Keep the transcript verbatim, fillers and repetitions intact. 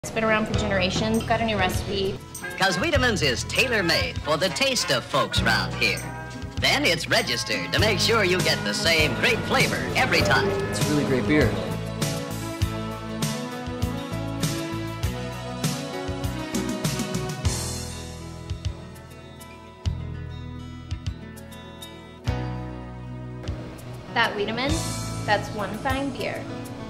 It's been around for generations. Got a new recipe. Because Wiedamann's is tailor-made for the taste of folks round here. Then it's registered to make sure you get the same great flavor every time. It's really great beer. That Wiedamann, that's one fine beer.